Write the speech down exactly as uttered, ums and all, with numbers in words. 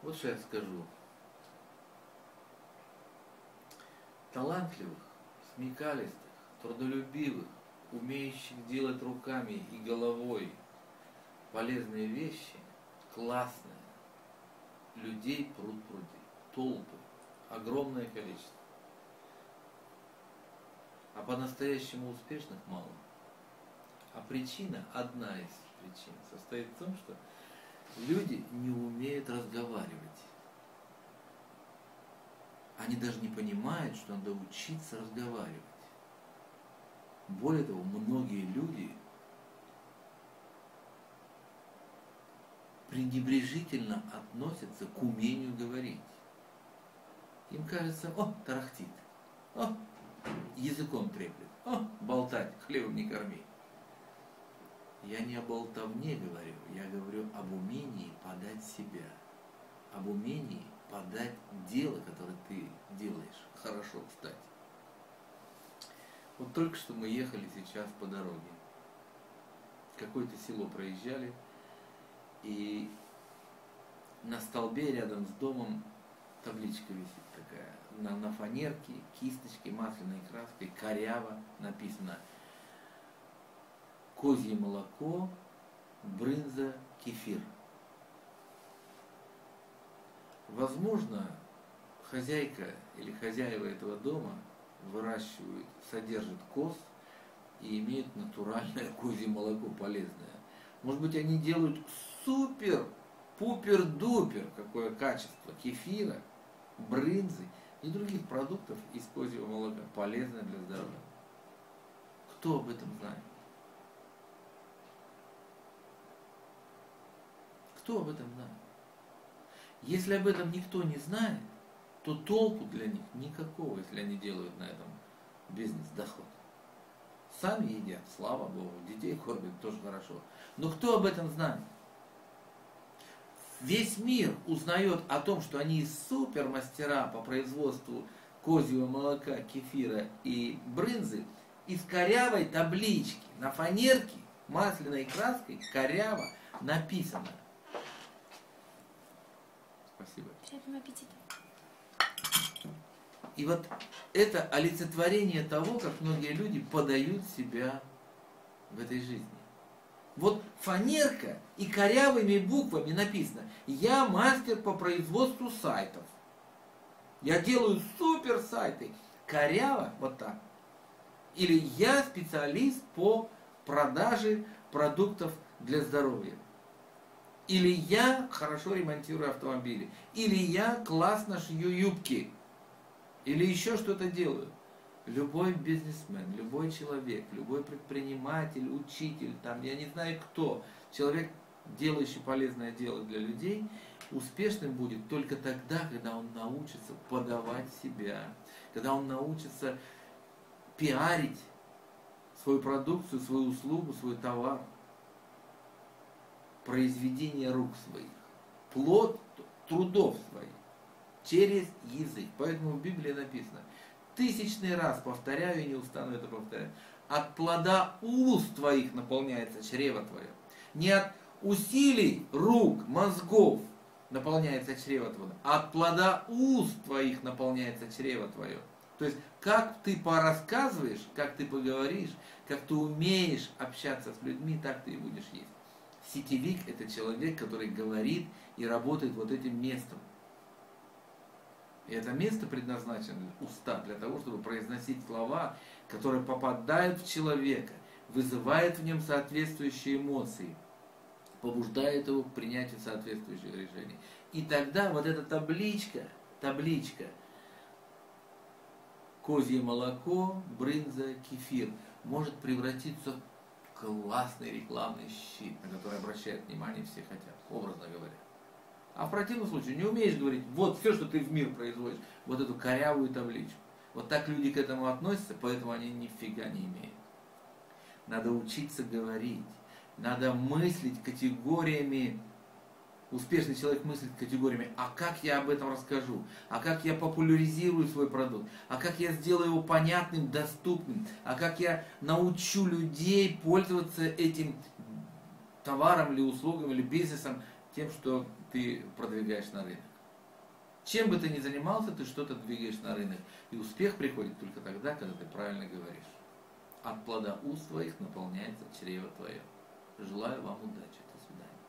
Вот что я скажу. Талантливых, смекалистых, трудолюбивых, умеющих делать руками и головой полезные вещи, классные, людей пруд-пруди, толпы, огромное количество. А по-настоящему успешных мало. А причина, одна из причин, состоит в том, что люди не умеют разговаривать. Они даже не понимают, что надо учиться разговаривать. Более того, многие люди пренебрежительно относятся к умению говорить. Им кажется, о, тарахтит, о, языком треплет, о, болтать, хлебом не корми. Я не о болтовне говорю, я говорю об умении подать себя, об умении подать дело, которое ты делаешь. Хорошо, кстати. Вот только что мы ехали сейчас по дороге. Какое-то село проезжали, и на столбе рядом с домом табличка висит такая, на, на фанерке, кисточкой, масляной краской, коряво написано: козье молоко, брынза, кефир. Возможно, хозяйка или хозяева этого дома выращивают, содержат коз и имеют натуральное козье молоко полезное. Может быть, они делают супер, пупер, дупер, какое качество кефира, брынзы и других продуктов из козьего молока, полезное для здоровья. Кто об этом знает? Кто об этом знает? Если об этом никто не знает, то толку для них никакого, если они делают на этом бизнес-доход. Сами едят, слава Богу, детей кормят, тоже хорошо. Но кто об этом знает? Весь мир узнает о том, что они супермастера по производству козьего молока, кефира и брынзы из корявой таблички на фанерке масляной краской коряво написано. Спасибо. Приятного аппетита. И вот это олицетворение того, как многие люди подают себя в этой жизни. Вот фанерка и корявыми буквами написано: я мастер по производству сайтов. Я делаю супер сайты. Коряво вот так. Или я специалист по продаже продуктов для здоровья. Или я хорошо ремонтирую автомобили. Или я классно шью юбки. Или еще что-то делаю. Любой бизнесмен, любой человек, любой предприниматель, учитель, там, я не знаю кто, человек, делающий полезное дело для людей, успешным будет только тогда, когда он научится подавать себя, когда он научится пиарить свою продукцию, свою услугу, свой товар, произведение рук своих, плод трудов своих, через язык. Поэтому в Библии написано, тысячный раз повторяю и не устану это повторять, от плода уст твоих наполняется чрево твое. Не от усилий рук, мозгов наполняется чрево твое, а от плода уст твоих наполняется чрево твое. То есть, как ты порассказываешь, как ты поговоришь, как ты умеешь общаться с людьми, так ты и будешь есть. Сетевик – это человек, который говорит и работает вот этим местом. И это место предназначено, уста, для того, чтобы произносить слова, которые попадают в человека, вызывают в нем соответствующие эмоции, побуждают его к принятию соответствующих решений. И тогда вот эта табличка, табличка, козье молоко, брынза, кефир, может превратиться в классный рекламный щит, на который обращают внимание все хотят, образно говоря. А в противном случае не умеешь говорить, вот все, что ты в мир производишь, вот эту корявую табличку. Вот так люди к этому относятся, поэтому они нифига не имеют. Надо учиться говорить, надо мыслить категориями. Успешный человек мыслит категориями, а как я об этом расскажу, а как я популяризирую свой продукт, а как я сделаю его понятным, доступным, а как я научу людей пользоваться этим товаром или услугами, или бизнесом, тем, что ты продвигаешь на рынок. чем бы ты ни занимался, ты что-то двигаешь на рынок. И успех приходит только тогда, когда ты правильно говоришь. От плода уст твоих наполняется чрево твое. Желаю вам удачи. До свидания.